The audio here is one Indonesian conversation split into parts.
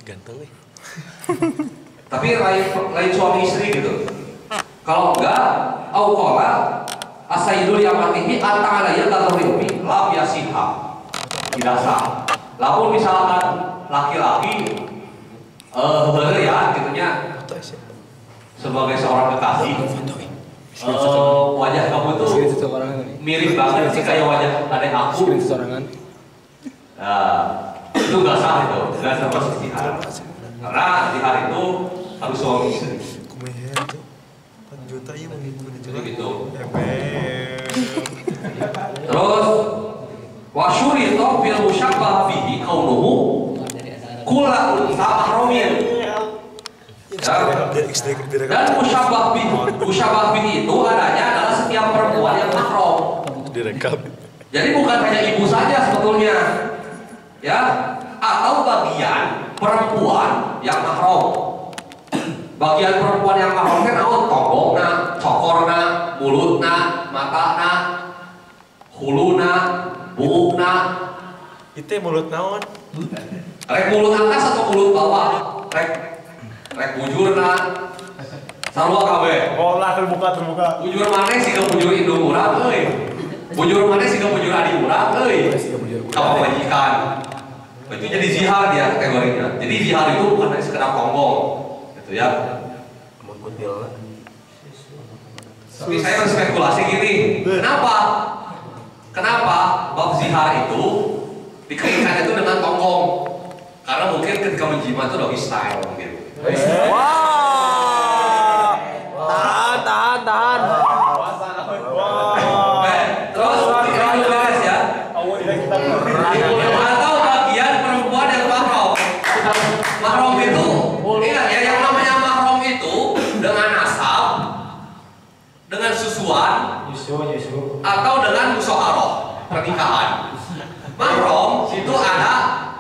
ganteng nih. Tapi lain suami istri gitu. Kalau enggak, auqala asaidul yamatihi ata'alaya tatarriumi lam yasiha. Tidak sah. Lamun misalkan laki-laki ya gitunya sebagai seorang kekasih wajah kamu tuh mirip banget sih kayak wajah adek aku. Nah, itu nggak sah itu, nggak sah perselisihan. Karena di hari itu harus suami istri. Kumaha tuh 4 juta ya Jadi gitu. Terus Terus wasyurito fil musyabbah bihi kaunuhu kula unsa mahromin. Dan musyabbah bihi itu adanya adalah setiap perempuan yang mahram. Direkam. Jadi bukan hanya ibu saja sebetulnya, ya, atau bagian perempuan yang mahram. Bagian perempuan yang mahram kan naon? Tonggongna, cokorna, mulutna, matana, huluna, buukna. itu mulut naon? Rek mulut atas atau mulut bawah? Rek bujurna. Sarua kabeh. Oh lah terbuka. Bujur maneh sih bujur indung urang euy. Bujur maneh sih bujur adi urang euy. Kalau majikan. Itu jadi zihar dia kategorinya. Jadi zihar itu bukan hanya sekedar tonggong. Gitu ya. Tapi saya berspekulasi gini. Kenapa bab zihar itu dikaitkan itu dengan tonggong? Karena mungkin ketika menjimat itu lebih style mungkin. Tahan. Terus beres ya. Atau bagian perempuan yang mahram. Mahram itu, ingat ya, yang namanya mahram itu dengan nasab, dengan susuan, atau dengan musyawarah pernikahan. Mahram itu ada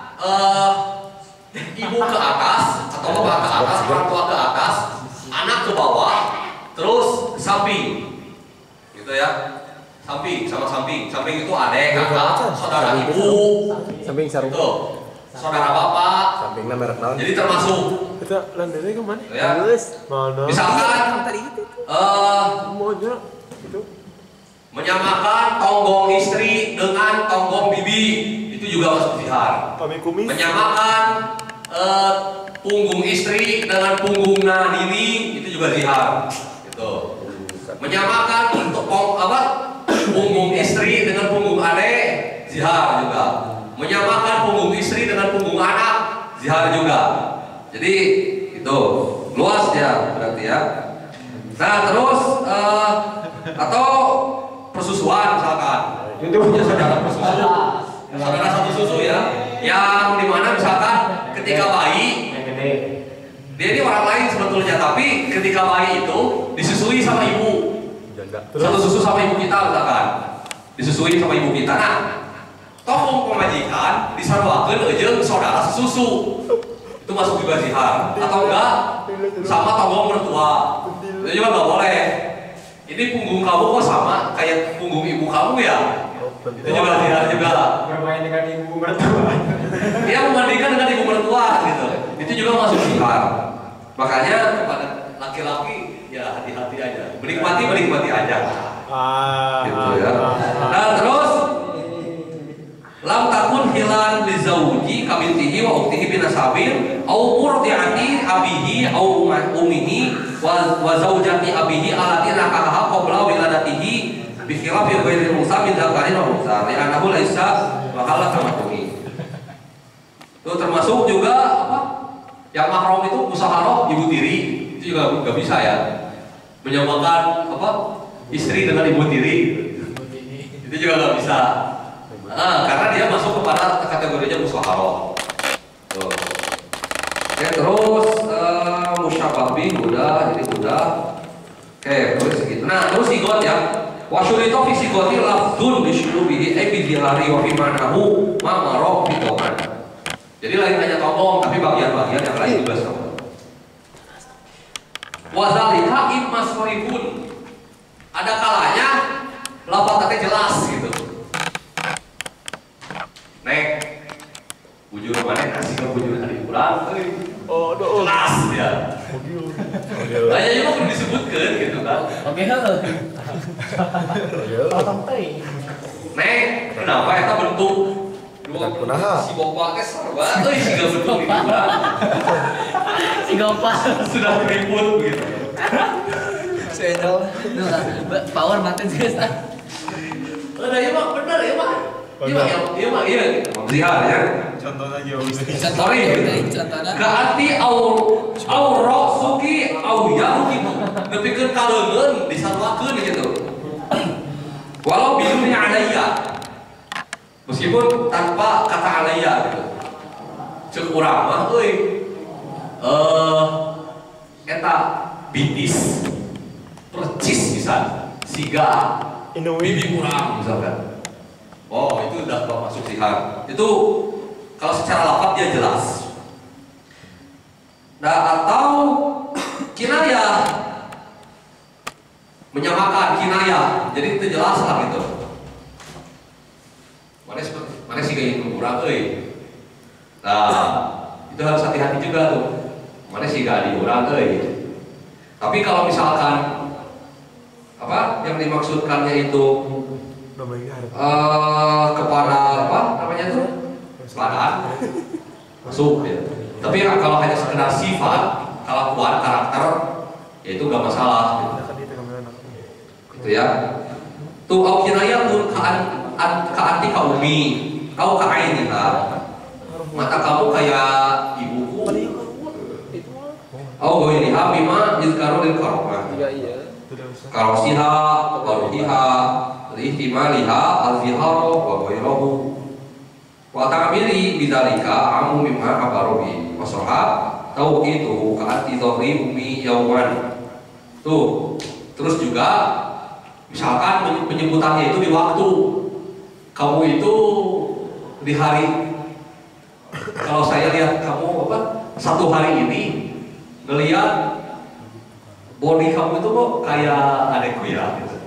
ibu ke atas atau bapak ke atas, orang tua ke atas, anak ke bawah, terus samping, gitu ya. Samping sama samping itu adek, kakak, saudara ibu, Samping sarung. tuh, saudara bapak. Sampingnya merek naon? Jadi termasuk, Kita landainya kemana? ya. Mana? Misalkan, Maunya itu. menyamakan tonggong istri dengan tonggong bibi, itu juga masuk zihar. Kami kumis. Menyamakan punggung istri dengan punggung nini, itu juga zihar. Gitu. Menyamakan untuk punggung istri dengan punggung adek, zihar juga. Menyamakan punggung istri dengan punggung anak, zihar juga. Jadi itu luas ya berarti ya. Nah terus atau persusuan misalkan, itu punya saudara persusu, saudara satu susu ya, yang dimana misalkan ketika bayi, dia ini orang lain sebetulnya, tapi ketika bayi itu disusui sama ibu, satu susu sama ibu kita misalkan, disusui sama ibu kita. Nah, toh pemajikan disarwakeun jeung saudara sesusu, itu masuk juga zihar, atau enggak sama tonggong mertua, itu juga nggak boleh. Ini punggung kamu kok sama kayak punggung ibu kamu ya? Itu juga zihar juga. Bermain dengan ibu mertua. Dia membandingkan dengan ibu mertua gitu. Itu juga masuk zihar. Makanya kepada laki-laki ya hati-hati aja. Menikmati aja. Gitu ya. Nah terus lam takun hilan li zauji kabintihi wa uktihi binasabin au murdiati abihi au ummihi wa zaujati abihi allati nakaha qabla wiladatihi bi khilafi ghairi musa min dzakarin wa unsa li'annahu laisa mahallat tamattu'i. Itu termasuk juga apa? Yang mahram itu musyawarah ibu tiri, itu juga nggak bisa ya. Menyamakan apa? Istri dengan ibu tiri. Itu juga nggak bisa. Karena dia masuk kepada kategorinya musyawarah. Tuh. Oke, terus musyabbah bih udah, jadi udah. Oke, terus segitu. Nah, terus sigot ya. Wa syurita fi sigoti lafdzun bi syurubihi bi dhilari wa fi manahu ma marah bi toman. Jadi lain hanya tonggong, tapi bagian-bagian yang lain juga sama. Wa zalika immasrifun. Ada kalanya lafadznya jelas gitu. Nek, bujur mana nasi ke bujur hari kurang, jelas ya. Banyak juga perlu disebutkan gitu kan. Oke, heuh. Potong teh. Nek, kenapa eta bentuk Kunaha? si Bopak teh sarwa euy siga bentuk itu kan. Si Gopal. Sudah keriput begitu. Senol. Power mati guys. Ada iya mah bener ya mah. Iya mah zihar ya. Contohnya jauh sih. Sorry. Contohnya. Kaati au rosuki au yaruki. Nepikeun kaleungeun disarwakeun gitu. Walau biduni alayya. Meskipun tanpa kata alayya gitu. Ceuk urang mah euy. Eta bitis. Percis bisa siga bibi urang misalkan. Oh, itu udah masuk sihar. Itu kalau secara lafaz dia jelas. Nah, atau kinayah menyamakan kinayah, jadi itu jelas lah gitu. Mana sih kayak kurang, Nah, itu harus hati-hati juga tuh. Mana sih gak diurang, Tapi kalau misalkan apa yang dimaksudkannya itu kepada apa namanya itu badan masuk ya. Tapi kalau hanya sekedar sifat, kelakuan, karakter, ya itu gak masalah. Gitu ya. Tuh au kinayatun ka'anti kaumi, kau ka'ainiha. Mata kamu kayak ibuku. Au ghairiha bima yuzkaru lil karomah. Iya. Karosiha, waruhiha, ihtimaliha, al-zihara, wa ghairahu. Wa ta'miri bidzalika amu mimma abarobi. Wasoha tauqitu ka'anti dhahri umi yauman. Tuh, terus juga misalkan penyebutannya itu di waktu. Kamu itu di hari, kalau saya lihat kamu apa satu hari ini ngelihat body kamu itu kok kayak adekku ya gitu.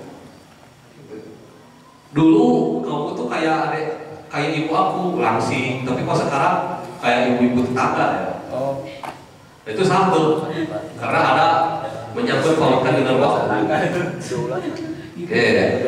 Dulu kamu tuh kayak ibu aku langsing, tapi kok sekarang kayak ibu-ibu tetangga ya. Oh. Itu satu karena ada menyangkut pautkan dengan waktu. Oke.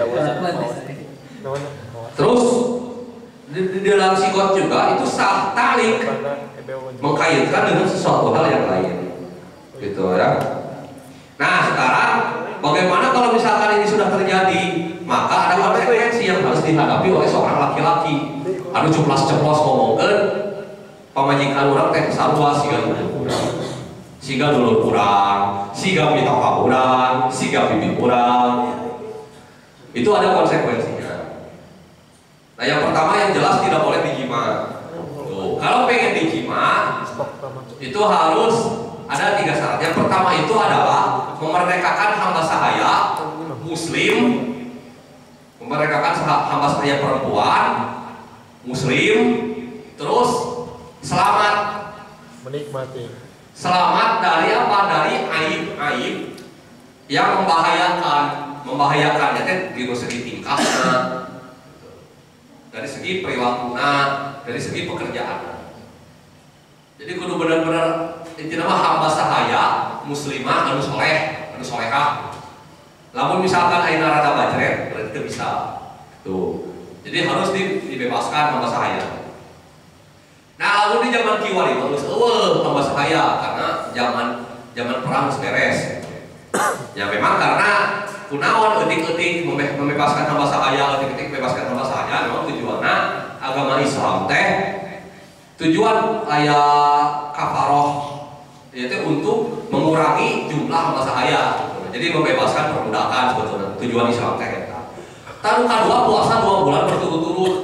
Terus di dalam sikot juga itu sah talik mengkaitkan dengan sesuatu hal yang lain, gitu ya. Nah sekarang bagaimana kalau misalkan ini sudah terjadi, maka ada konsekuensi yang harus dihadapi oleh seorang laki-laki. Anu ceplos-ceplos ngomongkan pamajikan orang teh sarua siga dulur kurang, siga mitoka kurang, siga bibi kurang. Itu ada konsekuensinya. Nah yang pertama yang jelas tidak boleh dijima. Tuh, kalau pengen dijima itu harus ada 3 syarat. Yang pertama itu adalah memerdekakan hamba sahaya muslim, memerdekakan hamba sahaya perempuan muslim, terus selamat menikmati. Selamat dari apa? Dari aib-aib yang membahayakan ya di segi tingkahnya, dari segi perilakunya, dari segi pekerjaan. Jadi kudu benar-benar intinya mah hamba sahaya muslimah anu soleh, anu solehah. Lamun misalkan ayeuna rada bajret berarti teu bisa. Tuh. Jadi harus dibebaskan hamba sahaya. Nah, lalu di zaman kiwali bagus hamba sahaya karena zaman perang beres. Ya memang karena kunaon eutik-eutik membebaskan hamba sahaya, eutik-eutik membebaskan hamba sahaya memang tujuanna agama Islam teh tujuan aya kafaroh yaitu untuk mengurangi jumlah hamba sahaya. Jadi membebaskan perbudakan sebetulnya tujuan Islam teh eta. Tanu kadua puasa 2 bulan berturut-turut.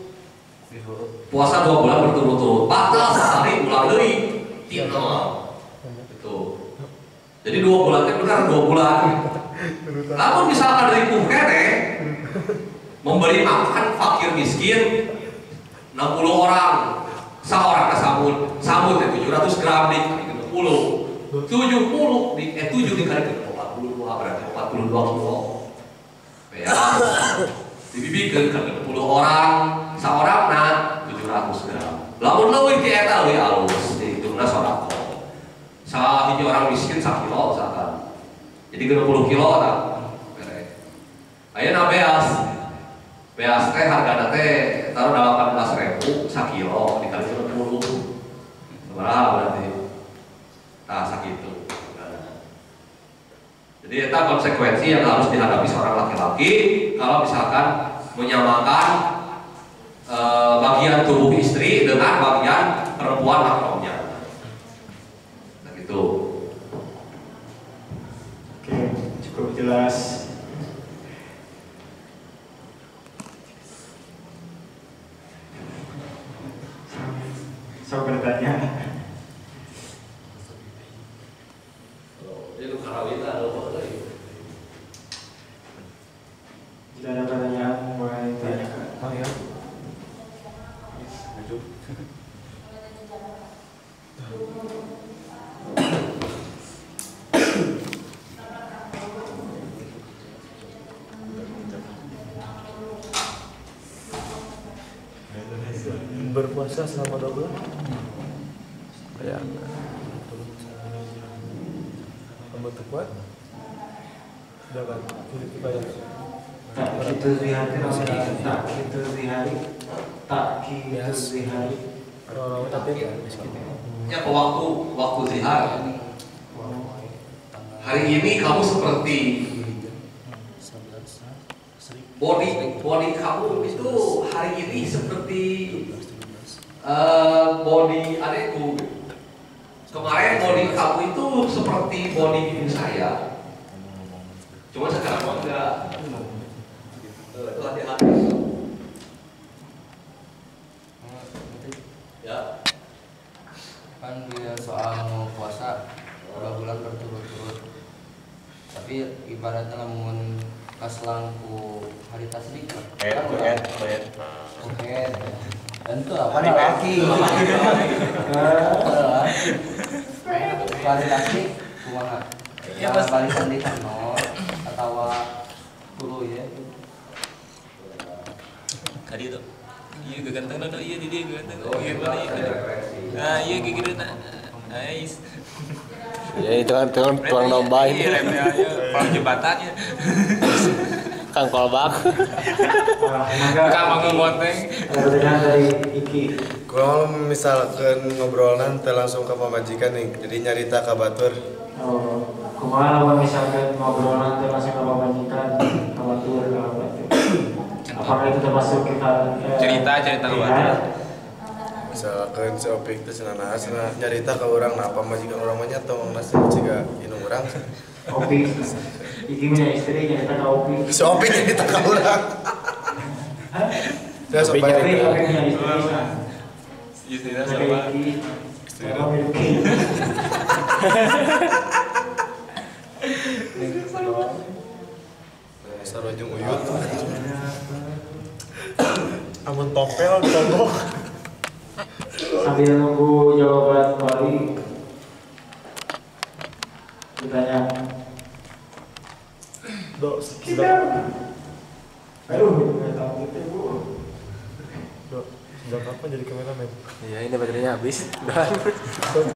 Puasa 2 bulan berturut-turut. Batal sehari ulang deui. Tina. Gitu. Jadi 2 bulan teh benar 2 bulan. Namun misalkan ripuh kene memberi makan fakir miskin 60 orang. Saorangna samut 700 gram dikali 60. 7 dikali 42 berarti 42 kilo. Ya. Dibibikeun ka 10 orang, saorangna 700 gram. Lamun leuwih ti eta leuwih alus, ditungna sodaqah. hiji orang miskin 1 kilo misalkan. Jadi 20 kilo lah. Ayeuna beas teh hargana teh taruh 18.000 sakilo dikali 20. Berapa berarti? Nah, sakitu. Jadi itu konsekuensi yang harus dihadapi seorang laki-laki kalau misalkan menyamakan bagian tubuh istri dengan bagian perempuan mahramnya. Nah, gitu. Oke, cukup jelas. Saya bertanya. Jika ada pertanyaan, boleh ditanyakan. Oh ya. Berpuasa selama 2 bulan? Ya. Kamu kuat? Sudah kan? Ibadah. Tak gitu zihari, tak gitu zihari, tak gitu zihari. Orang-orang tapi Ya ke waktu zihar. Hari ini kamu seperti body kamu itu hari ini seperti body adekku. Kemarin body kamu itu seperti body ibu saya. Cuma sekarang kok enggak. Itu hati-hati. Ya. Kan dia soal mau puasa 2 bulan berturut-turut. Tapi ibaratnya lamun pas langku hari tasbih kan. Oke. Dan itu apa lagi? Hari tasbih kumaha? Ya balikan di kantor atau dulu ya. Tadi tuh, iya ganteng tuh, iya di dia ganteng, iya mana iya, nah iya kayak gitu nah, nice. ya itu kan tuang domba ini. Iya remnya aja, kalau jebatannya, Kang kolbak. Kang manggung gonteng. Ada pertanyaan dari Iki. Kalau misalkan ngobrolan teh langsung ke pamajikan nih, jadi nyarita ke batur. Oh, kumaha lamun misalkan ngobrol nanti langsung ke pemajikan, ke batur, ke batur. Apakah itu termasuk kita Cerita luar. Misalkan si Opik teh cenah nyarita ke urang nah pamajikan urang mah nya tong nasi ciga inung urang. Opi, Iki punya istri nyarita ke Opi. Si Opik nyarita ke urang. Saya sok Opi nyarita. punya istri. Istilah Sama sama. Iki. Sama Milky. Sarojung uyut. Amun topel ditogok. Sambil nunggu jawaban Wali, ditanya. Dok, Aduh, nggak tahu itu bu. Dok, sejak kapan jadi kameramen? Iya, ini baterainya habis.